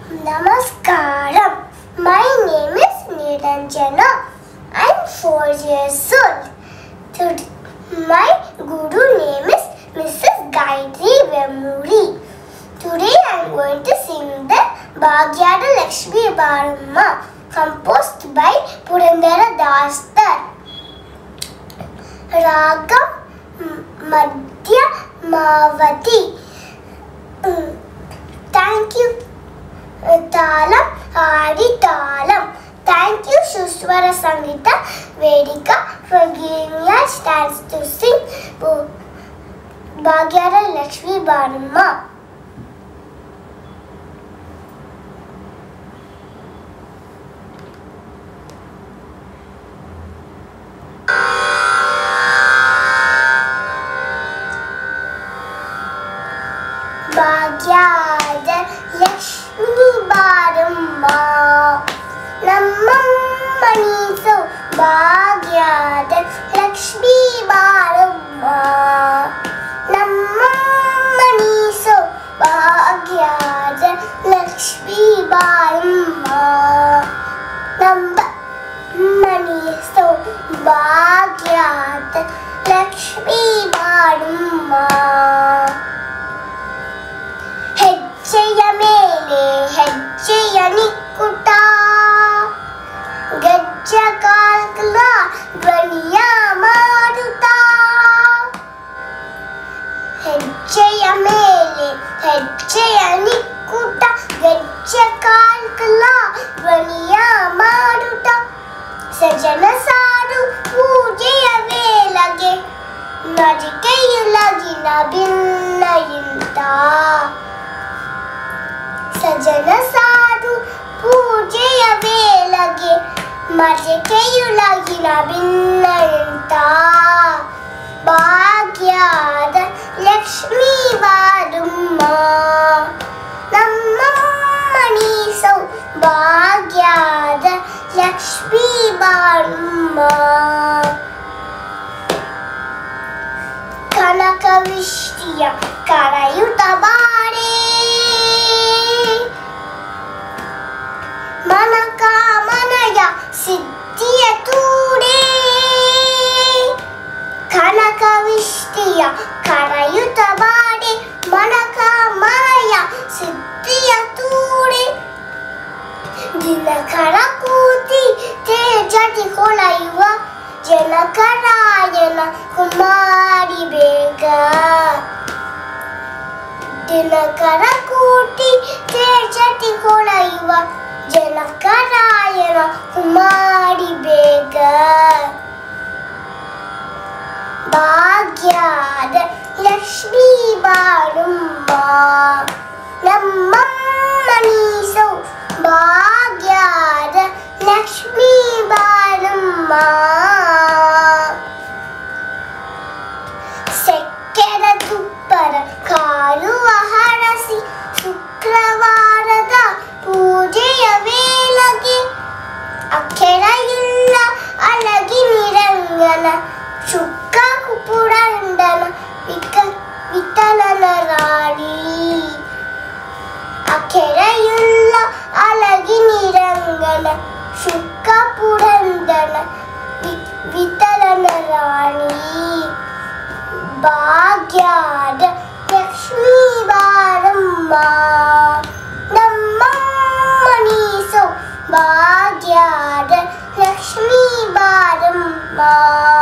Namaskaram. My name is Niranjana. I'm 4 years old. My guru name is Mrs. Gayatri Vemuri. Today I'm going to sing the Bhagyada Lakshmi Baramma, composed by Purandara Dastar. Ragam Madhya Mavati. Thank you. Talam Adi Talam. Thank you Shushwara Sangita Vedika for giving me a chance to sing Bhagyada Lakshmi Baramma. Bhagyada Lakshmi Baramma Nammaniso Bhagyada Lakshmi Baramma Nammaniso Bhagyada Lakshmi Baramma Nammaniso Bhagyada Lakshmi Baramma ಹೆಜ್ಜೆಯ ಮೇಲೆ ಹೆಜ್ಜೆಯ ನಿಕ್ಕುಟ ಗಜ್ಜ ಕಾಲ್ಕಲ ಧ್ವನಿಯ ಮಾಡುತ್ತಾ ಹೆಜ್ಜೆಯ ಮೇಲೆ ಹೆಜ್ಜೆಯ ನಿಕ್ಕುಟ ಗಜ್ಜ ಕಾಲ್ಕಲ ಧ್ವನಿಯ ಮಾಡುತ್ತಾ ಸಜನ ಸಾರು ಪೂಜೆಯ ವೇಳೆಗೆ ನಜಿಕೆಯುಲಗಿನ ಭಿನ್ನಯಿಂದ ಸಜನ ಸಾಧು ಪೂಜೆಯ ವೇಳೆಗೆ ಮಜಕೆಯುಲಗಿನ ಭಿನ್ನಯಿಂದ ಭಾಗ್ಯದ ಲಕ್ಷ್ಮೀ ಬಾರಮ್ಮ ನಮ್ಮಮ್ಮನಿಸೋ ಭಾಗ್ಯದ ಲಕ್ಷ್ಮೀ ಬಾರಮ್ಮ ಕನಕವಿಷ್ಟಿಯ ಕರೆಯುತ್ತ ಬಾರೇ ಮನಕಾಮನಯ ಸಿದ್ಧಿಯ ತೂಡೆ ಕನಕವಿಷ್ಟಿಯ ಕರೆಯುತ್ತ ಬಾಡೆ ಮನಕಾಮನಯ ಸಿದ್ಧಿಯ ತೂಡೆ ದಿನಕರ ಕೂತಿ ತೇಜತಿ ಹೊಳೆಯುವ ಜನಕರಾಯನ ಕುಮಾರಿ ಬೇಗ ದಿನಕರ ಕೂಟಿ ತೇಜತಿ ಹೊಳೆಯುವ ಜನಕರಾಯನ ಕುಮಾರಿ ಬೇಗ ಭಾಗ್ಯದ ಲಕ್ಷ್ಮೀ ಬಾರಮ್ಮ ನಮ್ಮಮ್ಮನಿಸೋ ಭಾಗ್ಯದ ಲಕ್ಷ್ಮೀ ಬಾರಮ್ಮ ಸೆಕ್ಕೆರ ತುಪ್ಪರ ಕಾಲುವ ಹರಸಿ ಶುಕ್ರವಾರದ ಪೂಜೆಯ ವೇಳೆಗೆ ಅಕ್ಷರಯುಳ್ಳ ಅಲಗಿ ನಿರಂಗನ ಶುಕ್ಕ ಕುಪುರಂಡನ ವಿಠಲನ ರಾಣಿ ಅಕ್ಷರಯುಳ್ಳ ಅಲಗಿ ನಿರಂಗನ ಶುಕ್ಕ ಪುರಂದನ ವಿಠಲನ ರಾಣಿ ಭಾಗ್ಯದ ಲಕ್ಷ್ಮೀ ಬಾರಮ್ಮ ನಮ್ಮಮ್ಮನಿಸೋ ಭಾಗ್ಯದ ಲಕ್ಷ್ಮೀ ಬಾರಮ್ಮ